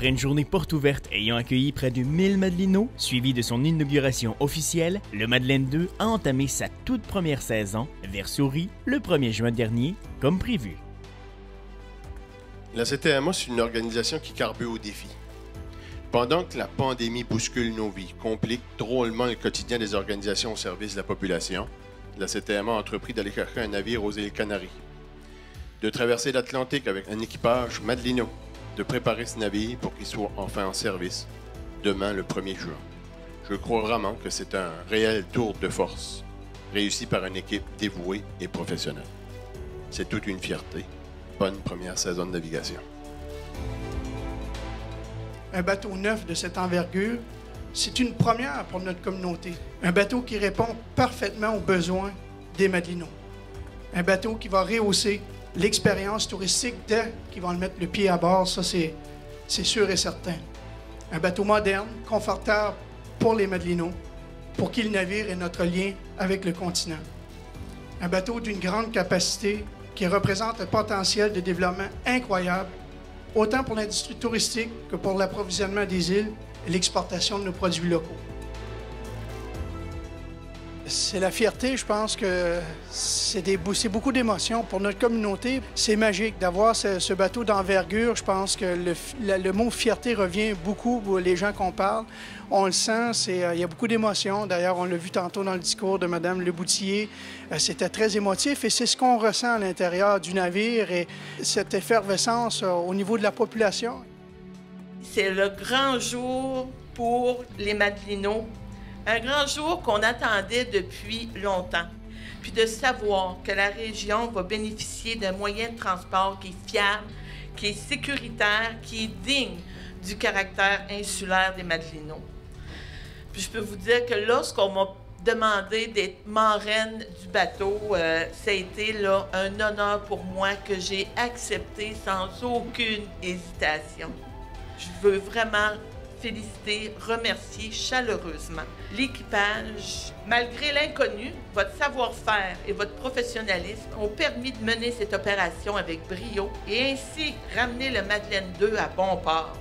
Après une journée porte ouverte ayant accueilli près de 1000 Madelinots, suivie de son inauguration officielle, le Madeleine 2 a entamé sa toute première saison vers Souris le 1er juin dernier, comme prévu. La CTMA, c'est une organisation qui carbure au défi. Pendant que la pandémie bouscule nos vies, complique drôlement le quotidien des organisations au service de la population, la CTMA a entrepris d'aller chercher un navire aux îles Canaries, de traverser l'Atlantique avec un équipage Madelino, de préparer ce navire pour qu'il soit enfin en service demain le 1er juin. Je crois vraiment que c'est un réel tour de force, réussi par une équipe dévouée et professionnelle. C'est toute une fierté. Bonne première saison de navigation. Un bateau neuf de cette envergure, c'est une première pour notre communauté. Un bateau qui répond parfaitement aux besoins des Madelinots. Un bateau qui va rehausser l'expérience touristique dès qu'ils vont le mettre le pied à bord, ça c'est sûr et certain. Un bateau moderne, confortable pour les Madelinots, pour qui le navire est notre lien avec le continent. Un bateau d'une grande capacité qui représente un potentiel de développement incroyable, autant pour l'industrie touristique que pour l'approvisionnement des îles et l'exportation de nos produits locaux. C'est la fierté, je pense que c'est beaucoup d'émotions pour notre communauté. C'est magique d'avoir ce bateau d'envergure. Je pense que le mot fierté revient beaucoup pour les gens qu'on parle. On le sent, il y a beaucoup d'émotions. D'ailleurs, on l'a vu tantôt dans le discours de Mme Leboutillier. C'était très émotif et c'est ce qu'on ressent à l'intérieur du navire et cette effervescence au niveau de la population. C'est le grand jour pour les Madelinots. Un grand jour qu'on attendait depuis longtemps. Puis de savoir que la région va bénéficier d'un moyen de transport qui est fiable, qui est sécuritaire, qui est digne du caractère insulaire des Madelinots. Puis je peux vous dire que lorsqu'on m'a demandé d'être marraine du bateau, ça a été là, un honneur pour moi que j'ai accepté sans aucune hésitation. Je veux vraiment féliciter, remercier chaleureusement l'équipage. Malgré l'inconnu, votre savoir-faire et votre professionnalisme ont permis de mener cette opération avec brio et ainsi ramener le Madeleine 2 à bon port.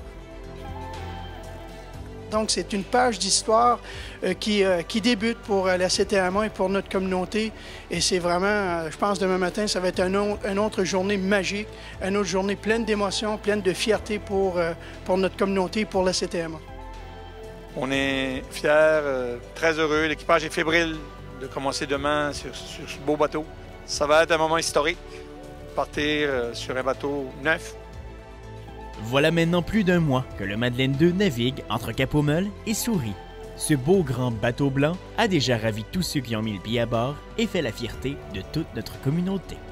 Donc, c'est une page d'histoire qui débute pour la CTMA et pour notre communauté. Et c'est vraiment, je pense, demain matin, ça va être une autre journée magique, une autre journée pleine d'émotions, pleine de fierté pour notre communauté et pour la CTMA. On est fiers, très heureux. L'équipage est fébrile de commencer demain sur ce beau bateau. Ça va être un moment historique, partir sur un bateau neuf. Voilà maintenant plus d'un mois que le Madeleine 2 navigue entre Cap-aux-Meules et Souris. Ce beau grand bateau blanc a déjà ravi tous ceux qui ont mis le pied à bord et fait la fierté de toute notre communauté.